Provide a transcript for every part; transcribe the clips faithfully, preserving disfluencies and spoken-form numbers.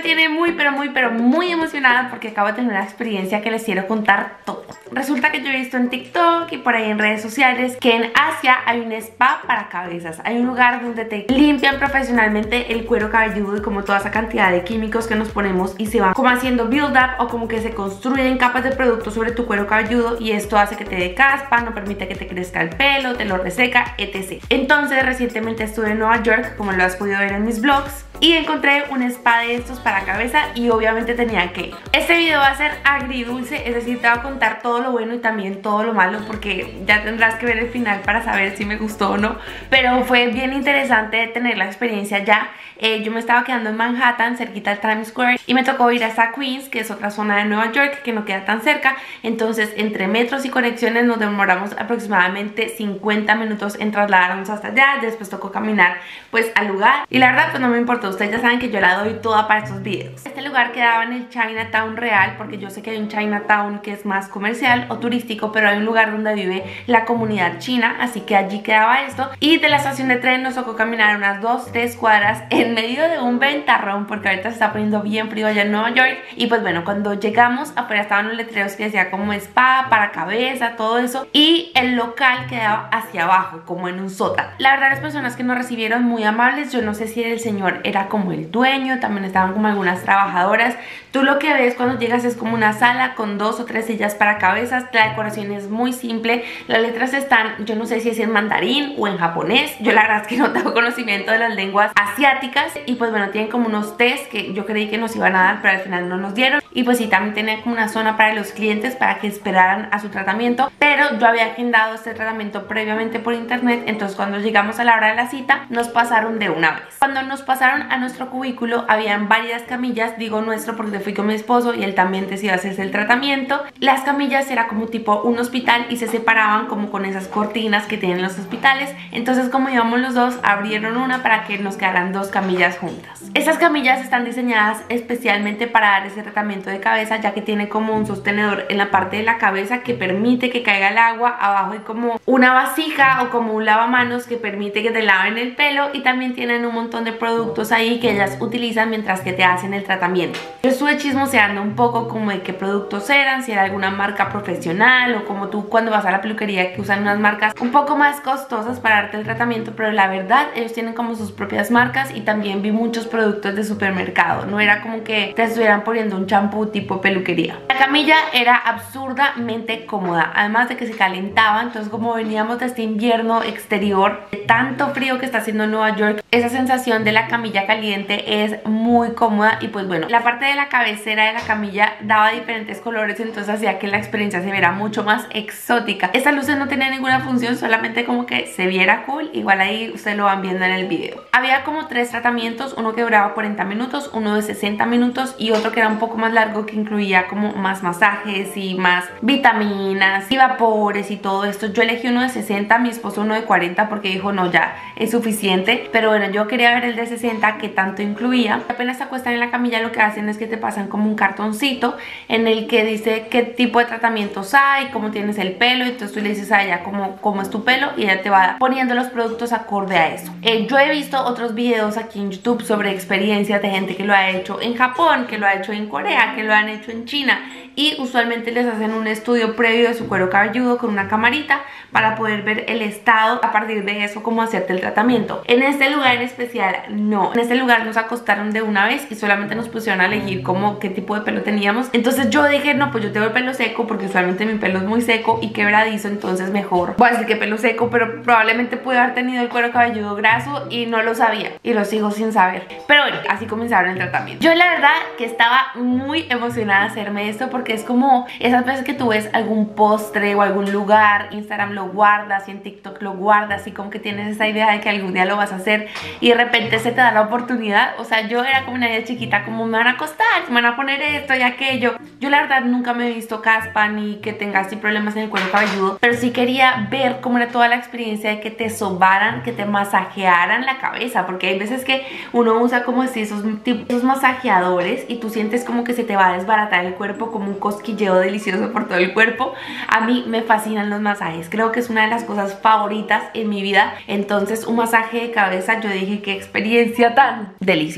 tiene muy pero muy pero muy emocionada porque acabo de tener una experiencia que les quiero contar todo. Resulta que yo he visto en TikTok y por ahí en redes sociales que en Asia hay un spa para cabezas. Hay un lugar donde te limpian profesionalmente el cuero cabelludo y como toda esa cantidad de químicos que nos ponemos y se van como haciendo build up o como que se construyen capas de producto sobre tu cuero cabelludo y esto hace que te dé caspa, no permite que te crezca el pelo, te lo reseca, etcétera. Entonces recientemente estuve en Nueva York, como lo has podido ver en mis vlogs, y encontré un spa de estos para cabeza y obviamente tenía que ir. Este video va a ser agridulce, es decir, te voy a contar todo lo bueno y también todo lo malo porque ya tendrás que ver el final para saber si me gustó o no. Pero fue bien interesante tener la experiencia ya. Eh, yo me estaba quedando en Manhattan, cerquita al Times Square, y me tocó ir hasta Queens, que es otra zona de Nueva York que no queda tan cerca. Entonces entre metros y conexiones nos demoramos aproximadamente cincuenta minutos en trasladarnos hasta allá. Después tocó caminar pues al lugar y la verdad pues no me importó. Ustedes ya saben que yo la doy toda para estos videos. Este lugar quedaba en el Chinatown real, porque yo sé que hay un Chinatown que es más comercial o turístico, pero hay un lugar donde vive la comunidad china, así que allí quedaba esto. Y de la estación de tren nos tocó caminar unas dos, tres cuadras en medio de un ventarrón, porque ahorita se está poniendo bien frío allá en Nueva York. Y pues bueno, cuando llegamos afuera estaban los letreros que decía como spa, para cabeza, todo eso, y el local quedaba hacia abajo, como en un sótano. La verdad, las personas que nos recibieron muy amables. Yo no sé si el señor era como el dueño, también estaban como algunas trabajadoras. Tú lo que ves cuando llegas es como una sala con dos o tres sillas para cabezas. La decoración es muy simple, las letras están, yo no sé si es en mandarín o en japonés, yo la verdad es que no tengo conocimiento de las lenguas asiáticas. Y pues bueno, tienen como unos test que yo creí que nos iban a dar, pero al final no nos dieron. Y pues sí, también tenía como una zona para los clientes para que esperaran a su tratamiento, pero yo había agendado este tratamiento previamente por internet. Entonces cuando llegamos a la hora de la cita nos pasaron de una vez. Cuando nos pasaron a nuestro cubículo habían varias camillas, digo nuestro porque fui con mi esposo y él también decidió hacerse el tratamiento. Las camillas era como tipo un hospital y se separaban como con esas cortinas que tienen los hospitales. Entonces como íbamos los dos, abrieron una para que nos quedaran dos camillas juntas. Estas camillas están diseñadas especialmente para dar ese tratamiento de cabeza, ya que tiene como un sostenedor en la parte de la cabeza que permite que caiga el agua. Abajo hay como una vasija o como un lavamanos que permite que te laven el pelo, y también tienen un montón de productos ahí que ellas utilizan mientras que te hacen el tratamiento. Yo estuve chismoseando un poco como de qué productos eran, si era alguna marca profesional o como tú cuando vas a la peluquería que usan unas marcas un poco más costosas para darte el tratamiento, pero la verdad ellos tienen como sus propias marcas. Y también vi muchos productos de supermercado, no era como que te estuvieran poniendo un champú tipo peluquería. La camilla era absurdamente cómoda, además de que se calentaba. Entonces como veníamos de este invierno exterior, de tanto frío que está haciendo en Nueva York, esa sensación de la camilla caliente es muy cómoda. Y pues bueno, la parte de la cabecera de la camilla daba diferentes colores, entonces hacía que la experiencia se viera mucho más exótica. Estas luces no tenían ninguna función, solamente como que se viera cool. Igual ahí ustedes lo van viendo en el video. Había como tres tratamientos, uno que duraba cuarenta minutos, uno de sesenta minutos y otro que era un poco más largo, que incluía como más masajes y más vitaminas y vapores y todo esto. Yo elegí uno de sesenta, mi esposo uno de cuarenta porque dijo no, ya es suficiente. Pero bueno, yo quería ver el de sesenta, que tanto incluía. Apenas te acuestan en la camilla, lo que hacen es que te pasan como un cartoncito en el que dice qué tipo de tratamientos hay, cómo tienes el pelo. Entonces tú le dices a ella cómo, cómo es tu pelo y ella te va poniendo los productos acorde a eso. Eh, yo he visto otros videos aquí en YouTube sobre experiencias de gente que lo ha hecho en Japón, que lo ha hecho en Corea, que lo han hecho en China, y usualmente les hacen un estudio previo de su cuero cabelludo con una camarita para poder ver el estado, a partir de eso cómo hacerte el tratamiento. En este lugar en especial no, en este lugar nos acostaron de una vez y solamente nos pusieron a elegir como qué tipo de pelo teníamos. Entonces yo dije no, pues yo tengo el pelo seco porque usualmente mi pelo es muy seco y quebradizo, entonces mejor voy a decir que pelo seco, pero probablemente pude haber tenido el cuero cabelludo graso y no lo sabía y lo sigo sin saber. Pero bueno, así comenzaron el tratamiento. Yo la verdad que estaba muy emocionada de hacerme esto porque es como esas veces que tú ves algún postre o algún lugar, Instagram lo guardas y en TikTok lo guardas y como que tienes esa idea de que algún día lo vas a hacer y de repente se te da la oportunidad. O sea, yo era como una niña chiquita, como me van a acostar, me van a poner esto y aquello. Yo la verdad nunca me he visto caspa ni que tenga así problemas en el cuero cabelludo, pero sí quería ver cómo era toda la experiencia de que te sobaran, que te masajearan la cabeza, porque hay veces que uno usa como así esos, esos masajeadores y tú sientes como que se te va a desbaratar el cuerpo, como un cosquilleo delicioso por todo el cuerpo. A mí me fascinan los masajes, creo que es una de las cosas favoritas en mi vida. Entonces un masaje de cabeza, yo dije qué experiencia tan deliciosa.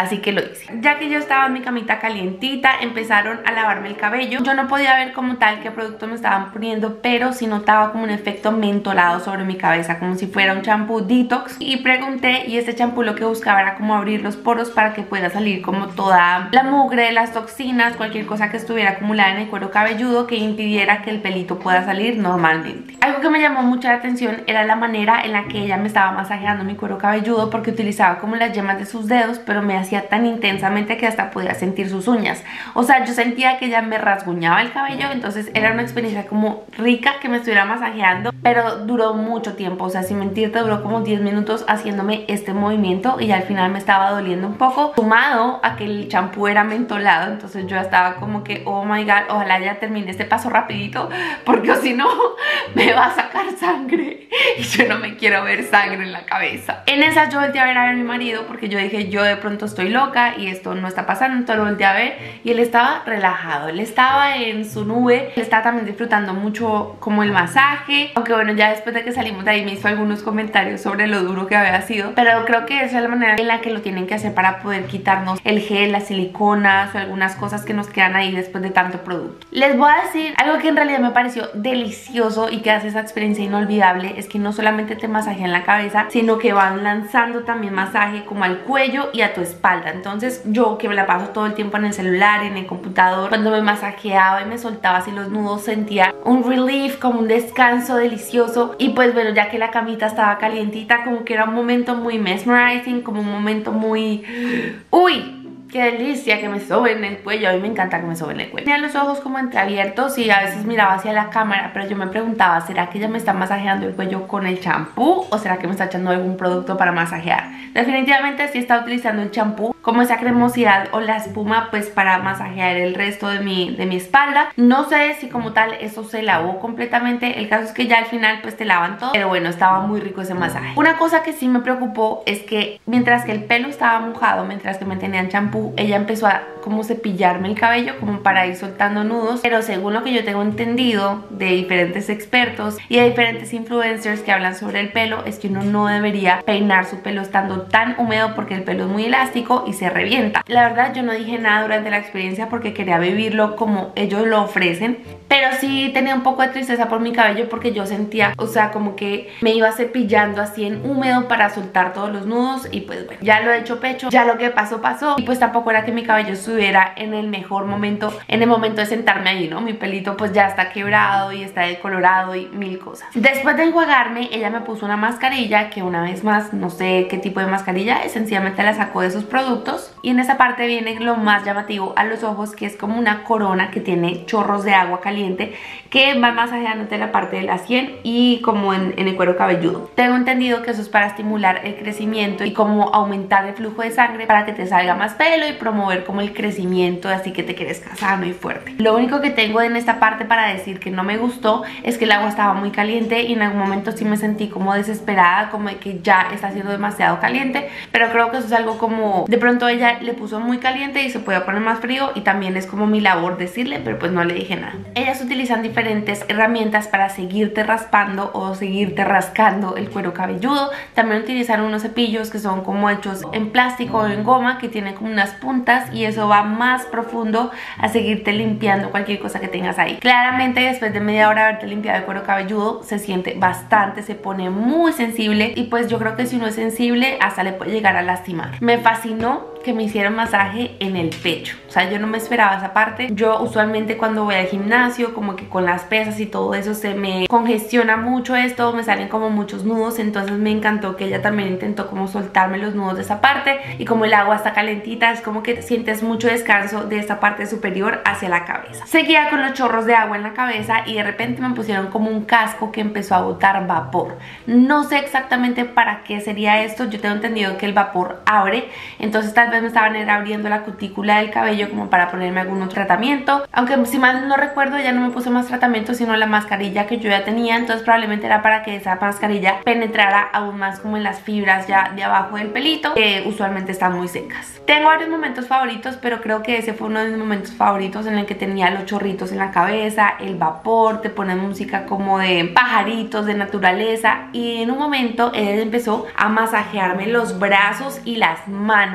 así que lo hice. Ya que yo estaba en mi camita calientita, empezaron a lavarme el cabello. Yo no podía ver como tal qué producto me estaban poniendo, pero sí notaba como un efecto mentolado sobre mi cabeza, como si fuera un champú detox. Y pregunté, y este champú lo que buscaba era como abrir los poros para que pueda salir como toda la mugre, las toxinas, cualquier cosa que estuviera acumulada en el cuero cabelludo que impidiera que el pelito pueda salir normalmente. Algo que me llamó mucho la atención era la manera en la que ella me estaba masajeando mi cuero cabelludo, porque utilizaba como las yemas de sus dedos, pero me hacía tan intensamente que hasta podía sentir sus uñas. O sea, yo sentía que ella me rasguñaba el cabello, entonces era una experiencia como rica que me estuviera masajeando, pero duró mucho tiempo. O sea, sin mentirte, duró como diez minutos haciéndome este movimiento y al final me estaba doliendo un poco, sumado a que el champú era mentolado. Entonces yo estaba como que, oh my god, ojalá ya termine este paso rapidito, porque si no me va a sacar sangre y yo no me quiero ver sangre en la cabeza. En esa yo volteé a ver a mi marido, porque yo dije, yo de pronto estoy loca y esto no está pasando. Entonces lo volteé a ver y él estaba relajado, él estaba en su nube, él estaba también disfrutando mucho como el masaje, aunque bueno, ya después de que salimos de ahí me hizo algunos comentarios sobre lo duro que había sido, pero creo que esa es la manera en la que lo tienen que hacer para poder quitarnos el gel, las siliconas o algunas cosas que nos quedan ahí después de tanto producto. Les voy a decir algo que en realidad me pareció delicioso y que hace esa experiencia inolvidable, es que no solamente te masajean la cabeza, sino que van lanzando también masaje como al cuello y a tu espalda. Entonces yo, que me la paso todo el tiempo en el celular, en el computador, cuando me masajeaba y me soltaba así los nudos, sentía un relief, como un descanso delicioso. Y pues bueno, ya que la camita estaba calientita, como que era un momento muy mesmerizing, como un momento muy... ¡Uy! ¡Qué delicia que me soben el cuello! A mí me encanta que me soben el cuello. Tenía los ojos como entreabiertos y a veces miraba hacia la cámara, pero yo me preguntaba, ¿será que ella me está masajeando el cuello con el champú o será que me está echando algún producto para masajear? Definitivamente sí está utilizando el champú como esa cremosidad o la espuma pues para masajear el resto de mi, de mi espalda. No sé si como tal eso se lavó completamente, el caso es que ya al final pues te lavan todo, pero bueno, estaba muy rico ese masaje. Una cosa que sí me preocupó es que mientras que el pelo estaba mojado, mientras que me tenían champú, ella empezó a como cepillarme el cabello como para ir soltando nudos, pero según lo que yo tengo entendido de diferentes expertos y de diferentes influencers que hablan sobre el pelo, es que uno no debería peinar su pelo estando tan húmedo porque el pelo es muy elástico y se revienta. La verdad yo no dije nada durante la experiencia porque quería vivirlo como ellos lo ofrecen, pero sí tenía un poco de tristeza por mi cabello porque yo sentía, o sea, como que me iba cepillando así en húmedo para soltar todos los nudos. Y pues bueno, ya lo he hecho pecho, ya lo que pasó pasó, y pues tampoco era que mi cabello estuviera en el mejor momento, en el momento de sentarme ahí, ¿no? Mi pelito pues ya está quebrado y está decolorado y mil cosas. Después de enjuagarme, ella me puso una mascarilla que, una vez más, no sé qué tipo de mascarilla es, sencillamente la sacó de sus productos, y en esa parte viene lo más llamativo a los ojos, que es como una corona que tiene chorros de agua caliente que va masajeándote la parte de la sien y como en, en el cuero cabelludo. Tengo entendido que eso es para estimular el crecimiento y como aumentar el flujo de sangre para que te salga más pelo y promover como el crecimiento, así que te crezca sano y fuerte. Lo único que tengo en esta parte para decir que no me gustó es que el agua estaba muy caliente y en algún momento sí me sentí como desesperada, como de que ya está siendo demasiado caliente, pero creo que eso es algo como de pronto ella le puso muy caliente y se puede poner más frío, y también es como mi labor decirle, pero pues no le dije nada. Ellas utilizan diferentes herramientas para seguirte raspando o seguirte rascando el cuero cabelludo. También utilizan unos cepillos que son como hechos en plástico o en goma, que tienen como unas puntas, y eso va más profundo a seguirte limpiando cualquier cosa que tengas ahí. Claramente después de media hora de haberte limpiado el cuero cabelludo se siente bastante, se pone muy sensible, y pues yo creo que si uno es sensible hasta le puede llegar a lastimar. Me fascinó que me hicieron masaje en el pecho, o sea, yo no me esperaba esa parte. Yo usualmente cuando voy al gimnasio, como que con las pesas y todo eso se me congestiona mucho esto, me salen como muchos nudos, entonces me encantó que ella también intentó como soltarme los nudos de esa parte, y como el agua está calentita es como que sientes mucho descanso de esta parte superior hacia la cabeza. Seguía con los chorros de agua en la cabeza y de repente me pusieron como un casco que empezó a botar vapor. No sé exactamente para qué sería esto, yo tengo entendido que el vapor abre, entonces tal vez me estaban abriendo la cutícula del cabello como para ponerme algún otro tratamiento, aunque si mal no recuerdo ya no me puse más tratamiento sino la mascarilla que yo ya tenía, entonces probablemente era para que esa mascarilla penetrara aún más como en las fibras ya de abajo del pelito, que usualmente están muy secas. Tengo varios momentos favoritos, pero creo que ese fue uno de mis momentos favoritos, en el que tenía los chorritos en la cabeza, el vapor, te ponen música como de pajaritos, de naturaleza, y en un momento él empezó a masajearme los brazos y las manos. Ay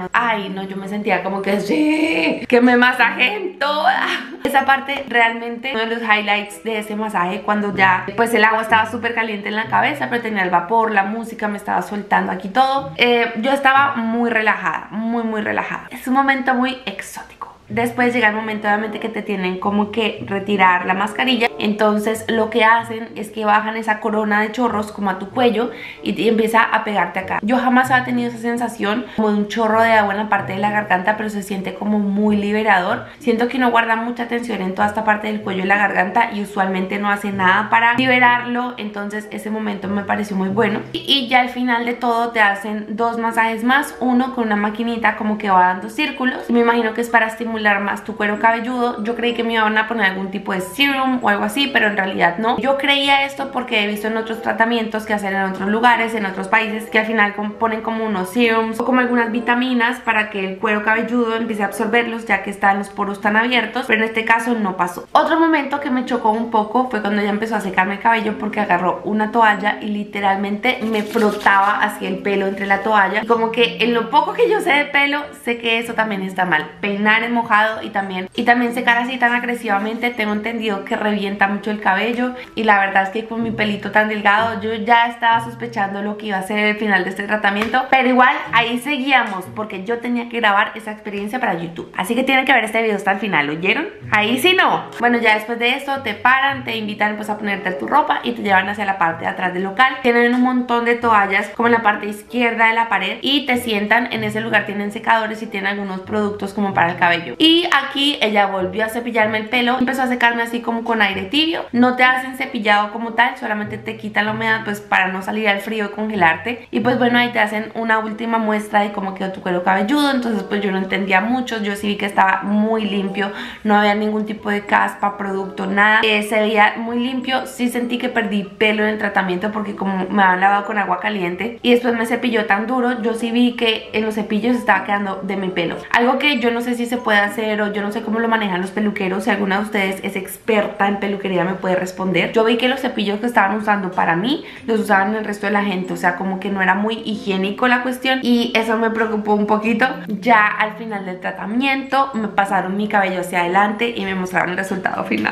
Ay, no, yo me sentía como que sí, que me masajeen toda. Esa parte realmente uno de los highlights de ese masaje, cuando ya pues el agua estaba súper caliente en la cabeza, pero tenía el vapor, la música me estaba soltando aquí todo. Eh, yo estaba muy relajada, muy muy relajada. Es un momento muy exótico. Después llega el momento obviamente que te tienen como que retirar la mascarilla. Entonces lo que hacen es que bajan esa corona de chorros como a tu cuello y te empieza a pegarte acá. Yo jamás había tenido esa sensación como de un chorro de agua en la parte de la garganta, pero se siente como muy liberador. Siento que no guarda mucha tensión en toda esta parte del cuello y la garganta y usualmente no hace nada para liberarlo. Entonces ese momento me pareció muy bueno. Y, y ya al final de todo te hacen dos masajes más, uno con una maquinita como que va dando círculos. Y me imagino que es para estimular más tu cuero cabelludo. Yo creí que me iban a poner algún tipo de serum o algo así, pero en realidad no. Yo creía esto porque he visto en otros tratamientos que hacen en otros lugares, en otros países, que al final ponen como unos serums o como algunas vitaminas para que el cuero cabelludo empiece a absorberlos, ya que están los poros tan abiertos, pero en este caso no pasó. Otro momento que me chocó un poco fue cuando ella empezó a secarme el cabello, porque agarró una toalla y literalmente me frotaba hacia el pelo entre la toalla. Y como que en lo poco que yo sé de pelo, sé que eso también está mal. Peinar en mojado y también, y también secar así tan agresivamente, tengo entendido que revienta mucho el cabello. Y la verdad es que con mi pelito tan delgado yo ya estaba sospechando lo que iba a ser el final de este tratamiento, pero igual ahí seguíamos porque yo tenía que grabar esa experiencia para YouTube, así que tienen que ver este video hasta el final, ¿oyeron? Ahí sí no. Bueno, ya después de esto te paran, te invitan pues a ponerte tu ropa y te llevan hacia la parte de atrás del local. Tienen un montón de toallas como en la parte izquierda de la pared y te sientan en ese lugar. Tienen secadores y tienen algunos productos como para el cabello. Y aquí ella volvió a cepillarme el pelo, empezó a secarme así como con aire tibio. No te hacen cepillado como tal, solamente te quitan la humedad pues para no salir al frío y congelarte. Y pues bueno, ahí te hacen una última muestra de cómo quedó tu cuero cabelludo. Entonces pues yo no entendía mucho, yo sí vi que estaba muy limpio, no había ningún tipo de caspa, producto, nada. Eh, se veía muy limpio. Sí sentí que perdí pelo en el tratamiento porque como me habían lavado con agua caliente y después me cepilló tan duro, yo sí vi que en los cepillos estaba quedando de mi pelo. Algo que yo no sé si se puede hacer o yo no sé cómo lo manejan los peluqueros. Si alguna de ustedes es experta en peluquería me puede responder. Yo vi que los cepillos que estaban usando para mí los usaban el resto de la gente, o sea como que no era muy higiénico la cuestión y eso me preocupó un poquito. Ya al final del tratamiento me pasaron mi cabello hacia adelante y me mostraron el resultado final.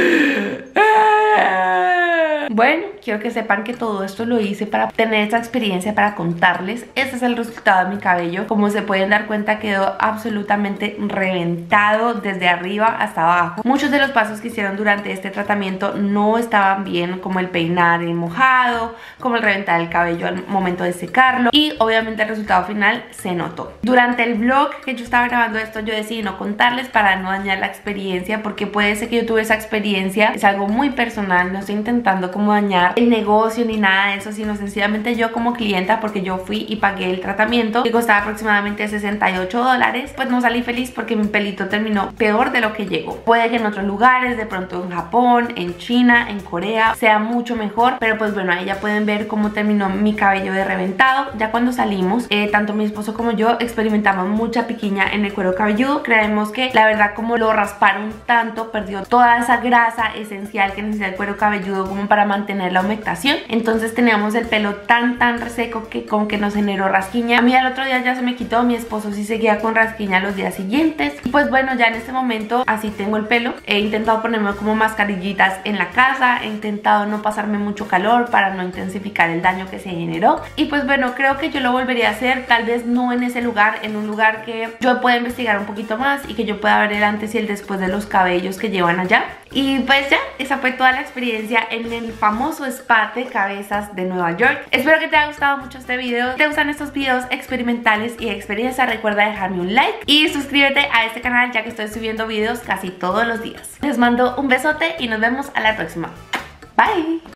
Bueno, quiero que sepan que todo esto lo hice para tener esta experiencia, para contarles. Este es el resultado de mi cabello. Como se pueden dar cuenta, quedó absolutamente reventado desde arriba hasta abajo. Muchos de los pasos que hicieron durante este tratamiento no estaban bien, como el peinar en mojado, como el reventar el cabello al momento de secarlo, y obviamente el resultado final se notó. Durante el vlog que yo estaba grabando esto, yo decidí no contarles para no dañar la experiencia, porque puede ser que yo tuve esa experiencia. Es algo muy personal, no estoy intentando como dañar el negocio ni nada de eso, sino sencillamente yo como clienta, porque yo fui y pagué el tratamiento que costaba aproximadamente sesenta y ocho dólares, pues no salí feliz porque mi pelito terminó peor de lo que llegó. Puede que en otros lugares, de pronto en Japón, en China, en Corea, sea mucho mejor, pero pues bueno, ahí ya pueden ver cómo terminó mi cabello de reventado. Ya cuando salimos, eh, tanto mi esposo como yo experimentamos mucha piquiña en el cuero cabelludo. Creemos que la verdad, como lo rasparon tanto, perdió toda esa grasa esencial que necesita el cuero cabelludo como para mantener la humectación. Entonces teníamos el pelo tan tan reseco que como que nos generó rasquiña. A mí al otro día ya se me quitó, mi esposo sí seguía con rasquiña los días siguientes. Y pues bueno, ya en este momento así tengo el pelo. He intentado ponerme como mascarillitas en la casa, he intentado no pasarme mucho calor para no intensificar el daño que se generó. Y pues bueno, creo que yo lo volvería a hacer, tal vez no en ese lugar, en un lugar que yo pueda investigar un poquito más y que yo pueda ver el antes y el después de los cabellos que llevan allá. Y pues ya, esa fue toda la experiencia en el famoso spa de cabezas de Nueva York. Espero que te haya gustado mucho este video. Si te gustan estos videos experimentales y de experiencia, recuerda dejarme un like y suscríbete a este canal, ya que estoy subiendo videos casi todos los días. Les mando un besote y nos vemos a la próxima. Bye.